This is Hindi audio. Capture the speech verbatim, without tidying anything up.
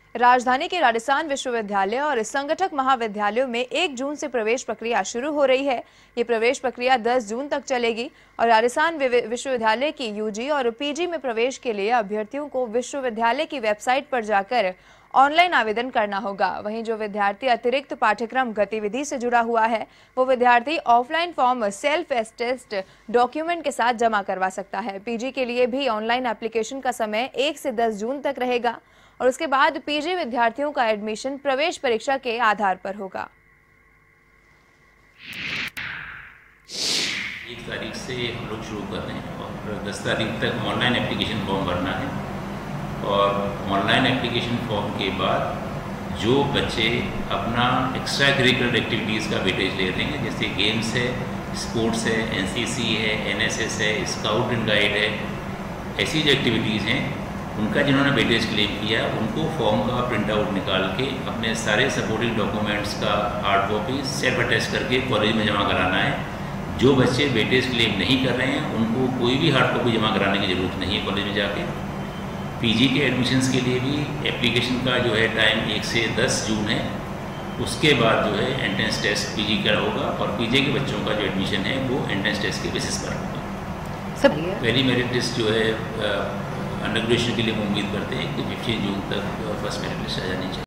राजधानी के राजस्थान विश्वविद्यालय और संगठक महाविद्यालयों में एक जून से प्रवेश प्रक्रिया शुरू हो रही है। ये प्रवेश प्रक्रिया दस जून तक चलेगी और राजस्थान विश्वविद्यालय की यूजी और पीजी में प्रवेश के लिए अभ्यर्थियों को विश्वविद्यालय की वेबसाइट पर जाकर ऑनलाइन आवेदन करना होगा। वहीं जो विद्यार्थी अतिरिक्त पाठ्यक्रम गतिविधि से जुड़ा हुआ है, वो विद्यार्थी offline form self test document के साथ जमा करवा सकता है। पीजी के लिए भी ऑनलाइन एप्लीकेशन का समय एक से दस जून तक रहेगा और उसके बाद पीजी विद्यार्थियों का एडमिशन प्रवेश परीक्षा के आधार पर होगा। एक तारीख से हम लोग शुरू कर रहे हैं और दस तारीख तक ऑनलाइन एप्लीकेशन फॉर्म भरना है और ऑनलाइन एप्लीकेशन फॉर्म के बाद जो बच्चे अपना एक्स्ट्रा करिकुलर एक्टिविटीज़ का वेटेज ले रहे हैं, जैसे गेम्स है, स्पोर्ट्स है, एनसीसी है, एनएसएस है, स्काउट एंड गाइड है, ऐसी जो एक्टिविटीज़ हैं उनका जिन्होंने वेटेज क्लेम किया उनको फॉर्म का प्रिंट आउट निकाल के अपने सारे सपोर्टिंग डॉक्यूमेंट्स का हार्ड कॉपी सेल्फ अटेस्ट करके कॉलेज में जमा कराना है। जो बच्चे वेटेज क्लेम नहीं कर रहे हैं उनको कोई भी हार्ड कॉपी जमा कराने की ज़रूरत नहीं है कॉलेज में जाके। पीजी के एडमिशन्स के लिए भी एप्लीकेशन का जो है टाइम एक से दस जून है। उसके बाद जो है एंट्रेंस टेस्ट पीजी का होगा और पीजी के बच्चों का जो एडमिशन है वो एंट्रेंस टेस्ट के बेसिस पर होगा। सब पहली मेरिट लिस्ट जो है अंडर ग्रेजुएशन के लिए हम उम्मीद करते हैं कि फिफ्टीन जून तक फर्स्ट मेरिट लिस्ट आ जानी चाहिए।